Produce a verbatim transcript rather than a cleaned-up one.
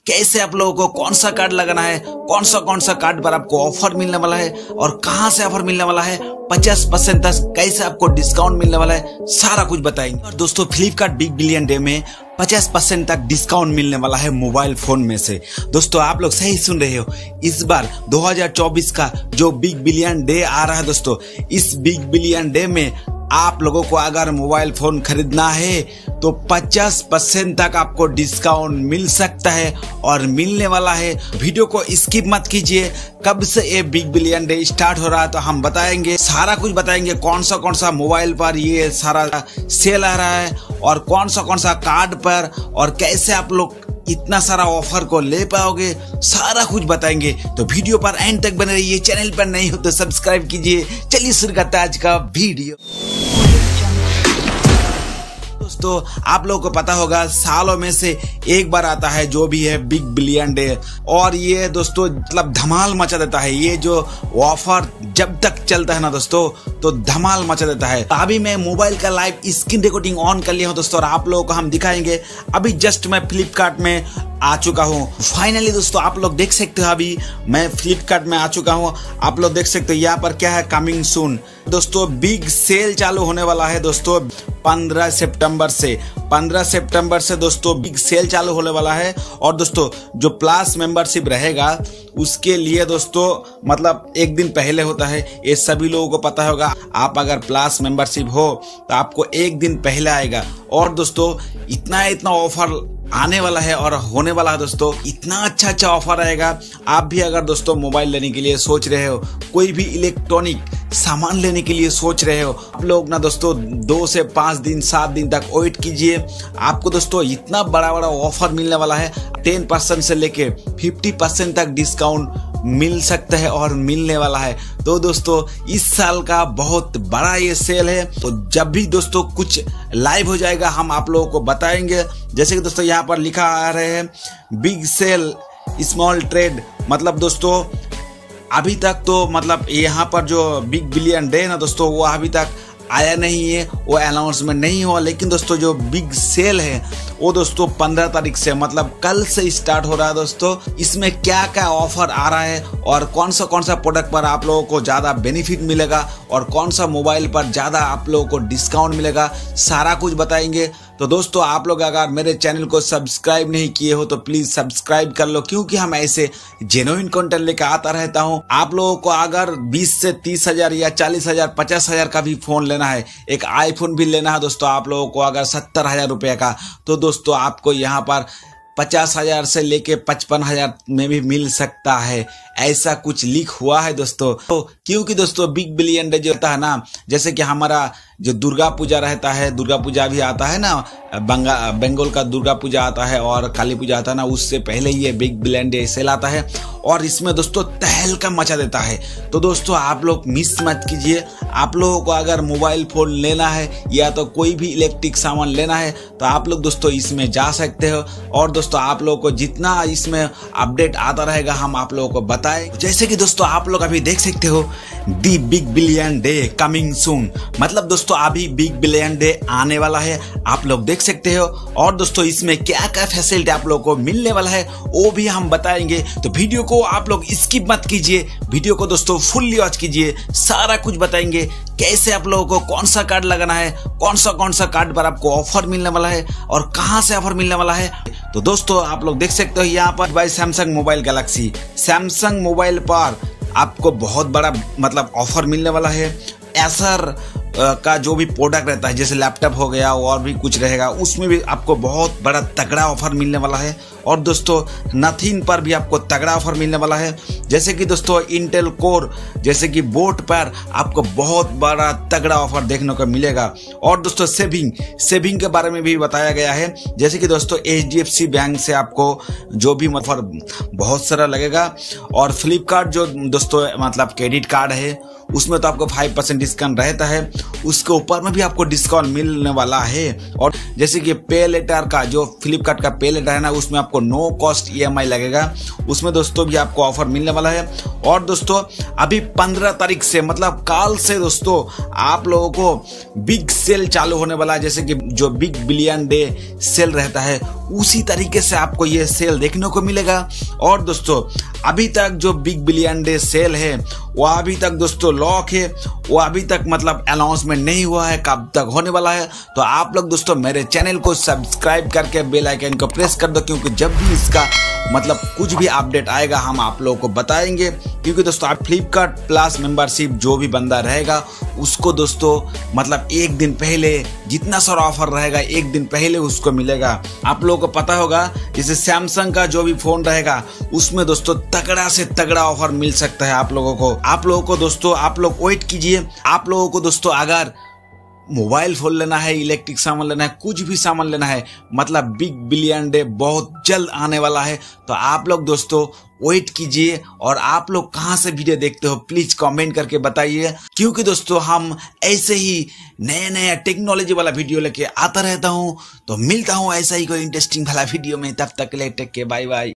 कैसे आप लोगों को कौन सा कार्ड लगाना है, कौन सा कौन सा कार्ड पर आपको ऑफर मिलने वाला है और कहां से ऑफर मिलने वाला है, पचास परसेंट तक कैसे आपको डिस्काउंट मिलने वाला है, सारा कुछ बताएंगे। और दोस्तों फ्लिपकार्ट बिग बिलियन डे में पचास परसेंट तक डिस्काउंट मिलने वाला है मोबाइल फोन में से। दोस्तों आप लोग सही सुन रहे हो, इस बार दो हज़ार चौबीस का जो बिग बिलियन डे आ रहा है दोस्तों, इस बिग बिलियन डे में आप लोगों को अगर मोबाइल फोन खरीदना है तो पचास परसेंट तक आपको डिस्काउंट मिल सकता है और मिलने वाला है। वीडियो को स्किप मत कीजिए। कब से ये बिग बिलियन डे स्टार्ट हो रहा है तो हम बताएंगे, सारा कुछ बताएंगे, कौन सा कौन सा मोबाइल पर ये सारा सेल आ रहा है और कौन सा कौन सा कार्ड पर और कैसे आप लोग इतना सारा ऑफर को ले पाओगे, सारा कुछ बताएंगे। तो वीडियो पर एंड तक बने रहिए। चैनल पर नहीं हो तो सब्सक्राइब कीजिए। चलिए शुरू करते हैं आज का वीडियो। दोस्तों आप लोगों को पता होगा सालों में से एक बार आता है जो भी है बिग बिलियन डे, और ये दोस्तों मतलब धमाल मचा देता है। ये जो ऑफर जब तक चलता है ना दोस्तों तो धमाल मचा देता है। अभी मैं मोबाइल का लाइव स्क्रीन रिकॉर्डिंग ऑन कर लिया हूं दोस्तों और आप लोगों को हम दिखाएंगे। अभी जस्ट मैं फ्लिपकार्ट में आ चुका हूं। फाइनली दोस्तों आप लोग देख सकते हो, अभी मैं फ्लिपकार्ट में आ चुका हूं। आप लोग देख सकते हो यहाँ पर क्या है, कमिंग सून। दोस्तों बिग सेल चालू होने वाला है दोस्तों पंद्रह सितंबर से। पंद्रह सितंबर से दोस्तों बिग सेल चालू होने वाला है। और दोस्तों जो प्लस मेंबरशिप रहेगा उसके लिए दोस्तों मतलब एक दिन पहले होता है, ये सभी लोगों को पता होगा। आप अगर प्लस मेंबरशिप हो तो आपको एक दिन पहले आएगा। और दोस्तों इतना इतना ऑफर आने वाला है और होने वाला है दोस्तों, इतना अच्छा अच्छा ऑफर आएगा। आप भी अगर दोस्तों मोबाइल लेने के लिए सोच रहे हो, कोई भी इलेक्ट्रॉनिक सामान लेने के लिए सोच रहे हो, आप लोग ना दोस्तों दो से पांच दिन सात दिन तक वेट कीजिए। आपको दोस्तों इतना बड़ा बड़ा ऑफर मिलने वाला है, टेन परसेंट से लेके फिफ्टी परसेंट तक डिस्काउंट मिल सकता है और मिलने वाला है। तो दोस्तों इस साल का बहुत बड़ा ये सेल है। तो जब भी दोस्तों कुछ लाइव हो जाएगा हम आप लोगों को बताएंगे। जैसे कि दोस्तों यहाँ पर लिखा आ रहे हैं बिग सेल स्मॉल ट्रेड, मतलब दोस्तों अभी तक तो मतलब यहाँ पर जो बिग बिलियन डे ना दोस्तों वो अभी तक आया नहीं है, वो अनाउंसमेंट नहीं हुआ। लेकिन दोस्तों जो बिग सेल है वो दोस्तों पंद्रह तारीख से मतलब कल से स्टार्ट हो रहा है दोस्तों। इसमें क्या क्या ऑफर आ रहा है और कौन सा कौन सा प्रोडक्ट पर आप लोगों को ज्यादा बेनिफिट मिलेगा और कौन सा मोबाइल पर ज्यादा आप लोगों को डिस्काउंट मिलेगा, सारा कुछ बताएंगे। तो दोस्तों आप लोग अगर मेरे चैनल को सब्सक्राइब नहीं किए हो तो प्लीज सब्सक्राइब कर लो, क्योंकि हम ऐसे जेन्युइन कंटेंट लेकर आता रहता हूं। आप लोगों को अगर बीस से तीस हजार या चालीस हजार पचास हजार का भी फोन लेना है, एक आईफोन भी लेना है दोस्तों आप लोगों को अगर सत्तर हजार रुपए का, तो दोस्तों आपको यहाँ पर पचास हजार से लेके पचपन हजार में भी मिल सकता है। ऐसा कुछ लीक हुआ है दोस्तों। तो क्योंकि दोस्तों बिग बिलियन डे जो होता है ना, जैसे कि हमारा जो दुर्गा पूजा रहता है, दुर्गा पूजा भी आता है ना, बंगा बंगाल का दुर्गा पूजा आता है और काली पूजा आता है ना, उससे पहले ये बिग बिलियन डे सेल आता है और इसमें दोस्तों तहलका मचा देता है। तो दोस्तों आप लोग मिस मत कीजिए। आप लोगों को अगर मोबाइल फोन लेना है या तो कोई भी इलेक्ट्रिक सामान लेना है तो आप लोग दोस्तों इसमें जा सकते हो। और दोस्तों आप लोगों को जितना इसमें अपडेट आता रहेगा हम आप लोगों को बताएं। जैसे कि दोस्तों आप लोग अभी देख सकते हो the big billion day coming soon, मतलब दोस्तों अभी बिग बिलियन डे आने वाला है, आप लोग देख सकते हो। और दोस्तों इसमें क्या क्या फैसिलिटी आप लोगों को मिलने वाला है वो भी हम बताएंगे। तो वीडियो को आप लोग स्किप मत कीजिए, वीडियो को दोस्तों फुल्ली वॉच कीजिए, सारा कुछ बताएंगे। कैसे आप लोगों को कौन सा कार्ड लगाना है, कौन सा कौन सा कार्ड पर आपको ऑफर मिलने वाला है और कहां से ऑफर मिलने वाला है। तो दोस्तों आप लोग देख सकते हो यहाँ पर भाई Samsung mobile Galaxy, Samsung mobile पर आपको बहुत बड़ा मतलब ऑफर मिलने वाला है। एसर का जो भी प्रोडक्ट रहता है जैसे लैपटॉप हो गया और भी कुछ रहेगा, उसमें भी आपको बहुत बड़ा तगड़ा ऑफर मिलने वाला है। और दोस्तों नथिंग पर भी आपको तगड़ा ऑफर मिलने वाला है। जैसे कि दोस्तों इंटेल कोर जैसे कि बोट पर आपको बहुत बड़ा तगड़ा ऑफर देखने को मिलेगा। और दोस्तों सेविंग सेविंग के बारे में भी बताया गया है। जैसे कि दोस्तों H D F C bank से आपको जो भी ऑफर बहुत सारा लगेगा। और फ्लिपकार्ट जो दोस्तों मतलब क्रेडिट कार्ड है उसमें तो आपको फाइव परसेंट डिस्काउंट रहता है, उसके ऊपर में भी आपको डिस्काउंट मिलने वाला है। और जैसे कि पे लेटर का जो फ्लिपकार्ट का पे लेटर है ना, उसमें आपको आपको no cost E M I लगेगा, उसमें दोस्तों भी आपको ऑफर मिलने वाला है। और दोस्तों अभी पंद्रह तारीख से मतलब काल से दोस्तों आप लोगों को बिग सेल चालू होने वाला है। जैसे कि जो बिग बिलियन डे सेल रहता है उसी तरीके से आपको ये सेल देखने को मिलेगा। और दोस्तों अभी तक जो बिग बिलियन डे सेल है वो अभी तक दोस्तों लॉक है, वो अभी तक मतलब अनाउंसमेंट नहीं हुआ है कब तक होने वाला है। तो आप लोग दोस्तों मेरे चैनल को सब्सक्राइब करके बेल आइकन को प्रेस कर दो, क्योंकि जब भी इसका मतलब कुछ भी अपडेट आएगा हम आप लोगों को बताएंगे। क्योंकि दोस्तों आप फ्लिपकार्ट प्लस मेंबरशिप जो भी बंदा रहेगा उसको दोस्तों मतलब एक दिन पहले जितना सारा ऑफर रहेगा एक दिन पहले उसको मिलेगा। आप लोगों को पता होगा जैसे सैमसंग का जो भी फोन रहेगा उसमें दोस्तों तगड़ा से तगड़ा ऑफर मिल सकता है आप लोगों को। आप लोगों को दोस्तों आप लोग वेट कीजिए। आप लोगों को दोस्तों अगर मोबाइल फोन लेना है, इलेक्ट्रिक सामान लेना है, कुछ भी सामान लेना है, मतलब बिग बिलियन डे बहुत जल्द आने वाला है। तो आप लोग दोस्तों वेट कीजिए। और आप लोग कहां से वीडियो देखते हो प्लीज कमेंट करके बताइए, क्योंकि दोस्तों हम ऐसे ही नए नए टेक्नोलॉजी वाला वीडियो लेके आता रहता हूं। तो मिलता हूं ऐसा ही कोई इंटरेस्टिंग वाला वीडियो में, तब तक के लिए टेक के बाय बाय।